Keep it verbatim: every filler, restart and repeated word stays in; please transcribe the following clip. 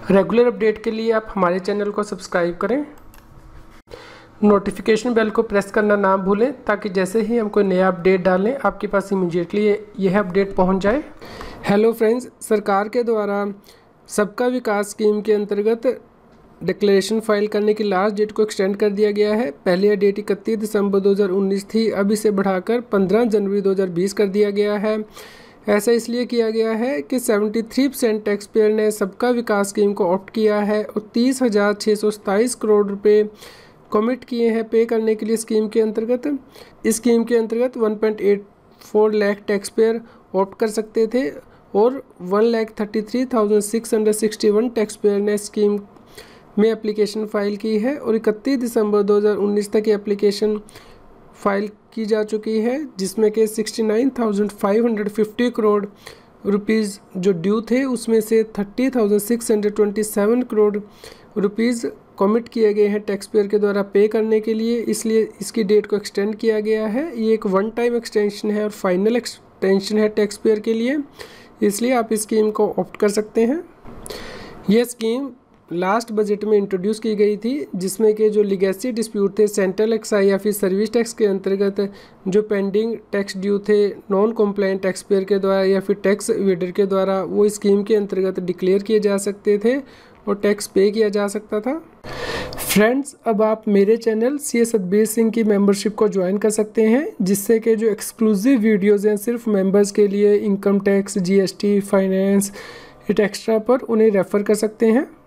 Regular update के लिए आप हमारे चैनल को सब्सक्राइब करें, नोटिफिकेशन बेल को प्रेस करना ना भूलें ताकि जैसे ही हम कोई नया अपडेट डालें आपके पास इमीडिएटली यह अपडेट पहुंच जाए। हेलो फ्रेंड्स, सरकार के द्वारा सबका विकास स्कीम के अंतर्गत डिक्लेरेशन फाइल करने की लास्ट डेट को एक्सटेंड कर दिया गया है। पहले यह डेट इकतीस दिसंबर दो हज़ार उन्नीस थी, अब इसे बढ़ाकर पंद्रह जनवरी दो हज़ार बीस कर दिया गया है। ऐसा इसलिए किया गया है कि तिहत्तर परसेंट टैक्स पेयर ने सबका विकास स्कीम को ऑप्ट किया है और तीस हज़ार छः सौ सताईस करोड़ रुपए कमिट किए हैं पे करने के लिए स्कीम के अंतर्गत। इस स्कीम के अंतर्गत एक पॉइंट आठ चार लाख टैक्स पेयर ऑप्ट कर सकते थे और एक लाख तैंतीस हज़ार छह सौ इकसठ टैक्स पेयर ने स्कीम में एप्लीकेशन फ़ाइल की है और इकतीस दिसंबर दो हज़ार उन्नीस तक ये एप्लीकेशन फ़ाइल की जा चुकी है, जिसमें कि उनहत्तर हज़ार पाँच सौ पचास करोड़ रुपीस जो ड्यू थे उसमें से तीस हज़ार छह सौ सत्ताईस करोड़ रुपीस कमिट किए गए हैं टैक्स पेयर के द्वारा पे करने के लिए, इसलिए इसकी डेट को एक्सटेंड किया गया है। ये एक वन टाइम एक्सटेंशन है और फाइनल एक्सटेंशन है टैक्स पेयर के लिए, इसलिए आप इस स्कीम को ऑप्ट कर सकते हैं। यह स्कीम लास्ट बजट में इंट्रोड्यूस की गई थी, जिसमें कि जो लीगेसी डिस्प्यूट थे सेंट्रल एक्साइज या फिर सर्विस टैक्स के अंतर्गत जो पेंडिंग टैक्स ड्यू थे नॉन कॉम्प्लाइंट टैक्स पेयर के द्वारा या फिर टैक्स एवेडर के द्वारा, वो स्कीम के अंतर्गत डिक्लेयर किए जा सकते थे और टैक्स पे किया जा सकता था। फ्रेंड्स, अब आप मेरे channel C A Satbir Singh की मेंबरशिप को ज्वाइन कर सकते हैं, जिससे कि जो एक्सक्लूसिव वीडियोज़ हैं सिर्फ मेंबर्स के लिए, income tax, G S T, finance, extra पर उन्हें रेफ़र कर सकते हैं।